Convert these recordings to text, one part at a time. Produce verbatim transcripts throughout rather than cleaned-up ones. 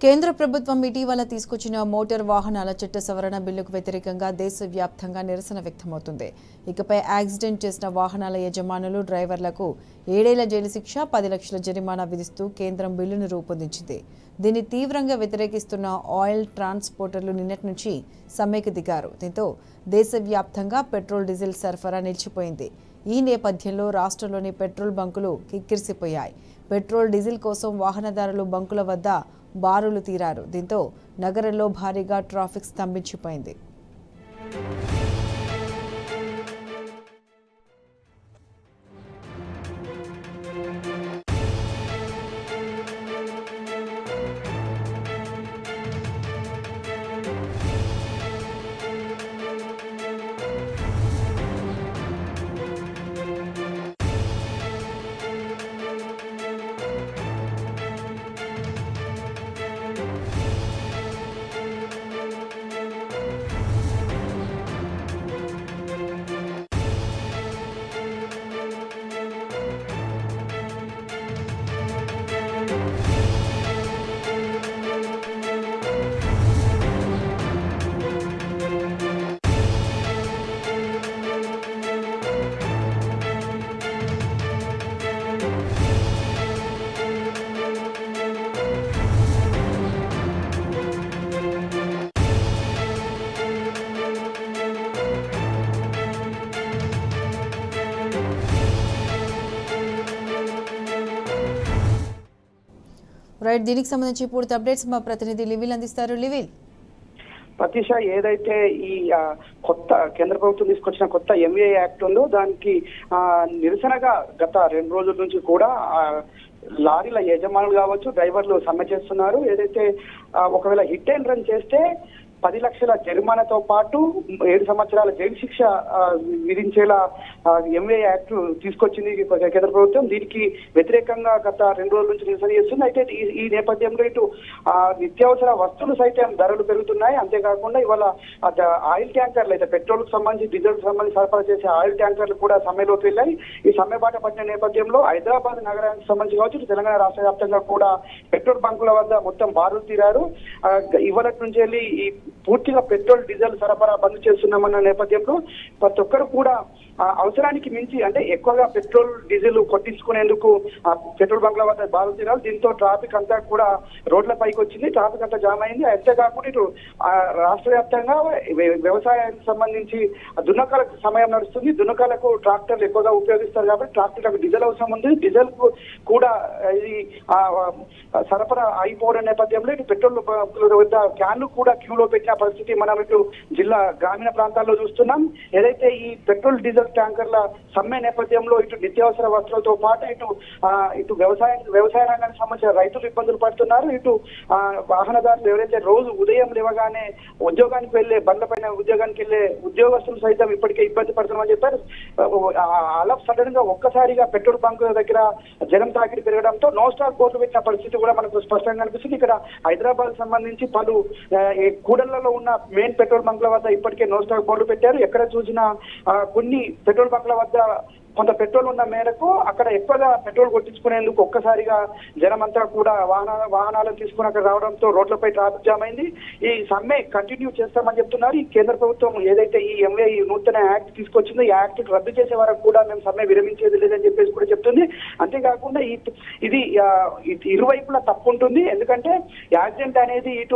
కేంద్ర ప్రభుత్వం ఇటీవల తీసుకొచ్చిన మోటార్ వాహనాల చట్ట సవరణ బిల్లుకు వ్యతిరేకంగా దేశవ్యాప్తంగా నిరసన వ్యక్తమవుతుంది. ఇకపై యాక్సిడెంట్ చేసిన వాహనాల యజమానులు, డ్రైవర్లకు ఏడేళ్ల జైలు శిక్ష, పది లక్షల జరిమానా విధిస్తూ కేంద్రం బిల్లును రూపొందించింది. దీన్ని తీవ్రంగా వ్యతిరేకిస్తున్న ఆయిల్ ట్రాన్స్పోర్టర్లు నిన్నటి నుంచి సమ్మెకు దిగారు. దీంతో దేశవ్యాప్తంగా పెట్రోల్, డీజిల్ సరఫరా నిలిచిపోయింది. ఈ నేపథ్యంలో రాష్ట్రంలోని పెట్రోల్ బంకులు కిక్కిరిసిపోయాయి. పెట్రోల్, డీజిల్ కోసం వాహనదారులు బంకుల వద్ద బారులు తీరారు. దీంతో నగరంలో భారీగా ట్రాఫిక్ స్తంభించిపోయింది. రైట్, దీనికి సంబంధించి పూర్తి అప్డేట్స్ మా ప్రతినిధి లివిల్ అందిస్తారు. లివిల్, ప్రతిష, ఏదైతే ఈ కొత్త కేంద్ర ప్రభుత్వం తీసుకొచ్చిన కొత్త ఎంఏ యాక్ట్ ఉందో దానికి నిరసనగా గత రెండు రోజుల నుంచి కూడా లారీల యజమానులు కావచ్చు, డ్రైవర్లు సమ్మె చేస్తున్నారు. ఏదైతే ఒకవేళ హిట్ అండ్ రన్ చేస్తే పది లక్షల జరిమానాతో పాటు ఏడు సంవత్సరాల జైలు శిక్ష విధించేలా ఎంఏ యాక్ట్ తీసుకొచ్చింది కేంద్ర ప్రభుత్వం. దీనికి వ్యతిరేకంగా గత రెండు రోజుల నుంచి నిరసన చేస్తుంది. అయితే ఈ నేపథ్యంలో ఇటు నిత్యావసర వస్తువులు సైతం ధరలు పెరుగుతున్నాయి. అంతేకాకుండా ఇవాళ ఆయిల్ ట్యాంకర్లు అయితే పెట్రోల్ కు సంబంధించి, డీజిల్ కు సంబంధించి సరఫరా చేసే ఆయిల్ ట్యాంకర్లు కూడా సమ్మెలోకి వెళ్ళాయి. ఈ సమ్మె బాట పట్టిన నేపథ్యంలో హైదరాబాద్ నగరానికి సంబంధించి కావచ్చు, తెలంగాణ రాష్ట్ర వ్యాప్తంగా కూడా పెట్రోల్ బంకుల వద్ద మొత్తం బారులు తీరారు. ఇవాళ నుంచి వెళ్ళి ఈ పూర్తిగా పెట్రోల్, డీజిల్ సరఫరా బంద్ చేస్తున్నామన్న నేపథ్యంలో ప్రతి ఒక్కరు కూడా అవసరానికి మించి అంటే ఎక్కువగా పెట్రోల్, డీజిల్ కొట్టించుకునేందుకు పెట్రోల్ బంక్ల వద్ద బారులు తీరాలి. దీంతో ట్రాఫిక్ అంతా కూడా రోడ్ల పైకి వచ్చింది. ట్రాఫిక్ అంతా జామ్ అయింది. అంతేకాకుండా ఇటు రాష్ట్ర వ్యాప్తంగా వ్యవసాయానికి సంబంధించి దున్నకాలకు సమయం నడుస్తుంది. దున్నకాలకు ట్రాక్టర్లు ఎక్కువగా ఉపయోగిస్తారు కాబట్టి ట్రాక్టర్లకు డీజిల్ అవసరం ఉంది. డీజిల్ కూడా ఇది సరఫరా అయిపోవడం నేపథ్యంలో ఇటు పెట్రోల్ బంకుల వద్ద క్యాన్లు కూడా క్యూలో పెట్టిన పరిస్థితి మనం ఇటు జిల్లా గ్రామీణ ప్రాంతాల్లో చూస్తున్నాం. ఏదైతే ఈ పెట్రోల్, డీజిల్ ట్యాంకర్ల సమ్మె నేపథ్యంలో ఇటు నిత్యావసర వస్తువులతో పాటు ఇటు ఇటు వ్యవసాయ వ్యవసాయ రంగానికి సంబంధించిన రైతులు ఇబ్బందులు పడుతున్నారు. ఇటు వాహనదారులు ఎవరైతే రోజు ఉదయం లేవగానే ఉద్యోగానికి వెళ్లే బండ్ల పైన ఉద్యోగానికి వెళ్లే ఉద్యోగస్తులు సైతం ఇప్పటికే ఇబ్బంది పడుతున్నామని చెప్పారు. ఆల్ ఆఫ్ సడన్ గా ఒక్కసారిగా పెట్రోల్ బంక్ దగ్గర జనం తాకిడి పెరగడంతో నో స్టాక్ బోర్డులు పెట్టిన పరిస్థితి కూడా మనకు స్పష్టంగా కనిపిస్తుంది. ఇక్కడ హైదరాబాద్ సంబంధించి పలు కూడళ్లలో ఉన్న మెయిన్ పెట్రోల్ బంక్ల వద్ద ఇప్పటికే నో స్టాక్ బోర్డులు పెట్టారు. ఎక్కడ చూసినా కొన్ని పెట్రోల్ బంక్ల వద్ద కొంత పెట్రోల్ ఉన్న మేరకు అక్కడ ఎక్కువగా పెట్రోల్ కొట్టించుకునేందుకు ఒక్కసారిగా జనమంతా కూడా వాహన వాహనాలను తీసుకుని అక్కడ రావడంతో రోడ్లపై ట్రాఫిక్ జామ్ అయింది. ఈ సమ్మె కంటిన్యూ చేస్తామని చెప్తున్నారు. ఈ కేంద్ర ప్రభుత్వం ఏదైతే ఈ ఎంఏ ఈ నూతన యాక్ట్ తీసుకొచ్చిందో ఈ యాక్ట్ రద్దు చేసే వరకు కూడా మేము సమ్మె విరమించేది లేదని చెప్పేసి కూడా చెప్తుంది. అంతేకాకుండా ఇది ఇరువైపులా తప్పు ఉంటుంది. ఎందుకంటే యాక్సిడెంట్ అనేది ఇటు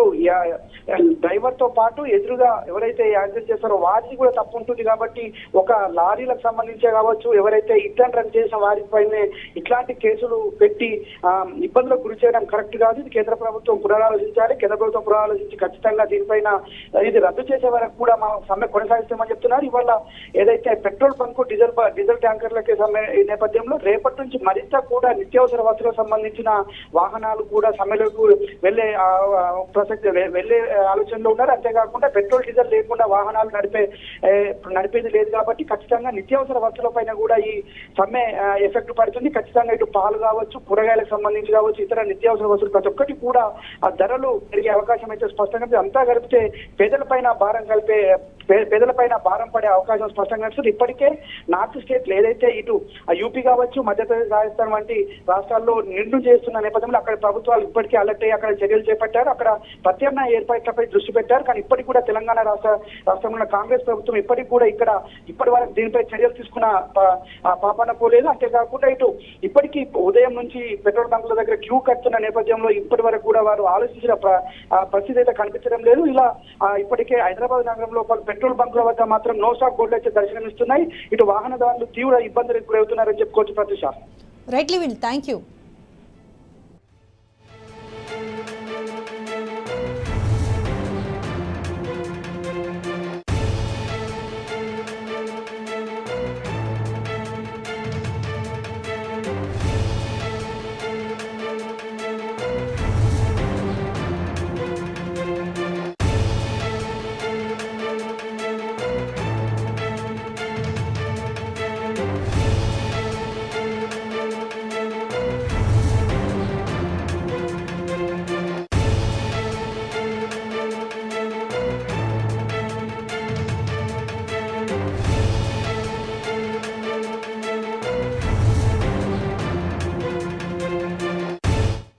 డ్రైవర్ తో పాటు ఎదురుగా ఎవరైతే యాక్సిడెంట్ చేస్తారో వారికి కూడా తప్పు ఉంటుంది. కాబట్టి ఒక లారీలకు సంబంధించే కావచ్చు, ఎవరైతే హిట్ అండ్ రన్ చేసిన వారిపైనే ఇట్లాంటి కేసులు పెట్టి ఇబ్బందులకు గురి చేయడం కరెక్ట్ కాదు. ఇది కేంద్ర ప్రభుత్వం పునరాలోచించాలి. కేంద్ర ప్రభుత్వం పునరాలోచించి ఖచ్చితంగా దీనిపైన ఇది రద్దు చేసే వరకు కూడా మా సమ్మె కొనసాగిస్తామని చెప్తున్నారు. ఇవాళ ఏదైతే పెట్రోల్ బంకు, డీజిల్ డీజిల్ ట్యాంకర్లకి సమ్మె నేపథ్యంలో రేపటి నుంచి మరింత కూడా నిత్యావసర వస్తువులకు సంబంధించిన వాహనాలు కూడా సమ్మెలకు వెళ్లే ప్రసక్తి వెళ్లే ఆలోచనలో ఉన్నారు. అంతేకాకుండా పెట్రోల్, డీజిల్ లేకుండా వాహనాలు నడిపే నడిపేది లేదు కాబట్టి ఖచ్చితంగా నిత్యావసర వస్తువుల పైన కూడా ఈ సమ్మె ఎఫెక్ట్ పడుతుంది. ఖచ్చితంగా ఇటు పాలు కావచ్చు, కూరగాయలకు సంబంధించి కావచ్చు, ఇతర నిత్యావసర వస్తువులు ప్రతి ఒక్కటి కూడా ఆ ధరలు పెరిగే అవకాశం అయితే స్పష్టంగా అంతా కలిపితే పేదలపైన భారం కలిపే పేదలపైన భారం పడే అవకాశం స్పష్టంగా కనిపిస్తుంది. ఇప్పటికే నార్త్ స్టేట్లు ఏదైతే ఇటు యూపీ కావచ్చు, మధ్యప్రదేశ్, రాజస్థాన్ వంటి రాష్ట్రాల్లో నిండు చేస్తున్న నేపథ్యంలో అక్కడ ప్రభుత్వాలు ఇప్పటికే అలర్ట్ అయ్యి అక్కడ చర్యలు చేపట్టారు. అక్కడ ప్రత్యామ్నాయ ఏర్పాట్లపై దృష్టి పెట్టారు. కానీ ఇప్పటికి కూడా తెలంగాణ రాష్ట్ర రాష్ట్రంలో కాంగ్రెస్ ప్రభుత్వం ఇప్పటికి కూడా ఇక్కడ ఇప్పటి వరకు దీనిపై చర్యలు తీసుకున్న పాపాన పోలేదు. అంతేకాకుండా ఇటు ఇప్పటికీ ఉదయం నుంచి పెట్రోల్ బంకుల దగ్గర క్యూ కడుతున్న నేపథ్యంలో ఇప్పటి వరకు కూడా వారు ఆలోచించిన పరిస్థితి అయితే కనిపించడం లేదు. ఇలా ఇప్పటికే హైదరాబాద్ నగరంలో పెట్రోల్ బంకుల వద్ద మాత్రం నో స్టాప్ బోర్డులు అయితే దర్శనమిస్తున్నాయి. ఇటు వాహనదారులు తీవ్ర ఇబ్బందులకు గురవుతున్నారని చెప్పుకోవచ్చు. ప్రతిష రైట్ లివిన్, థ్యాంక్ యూ.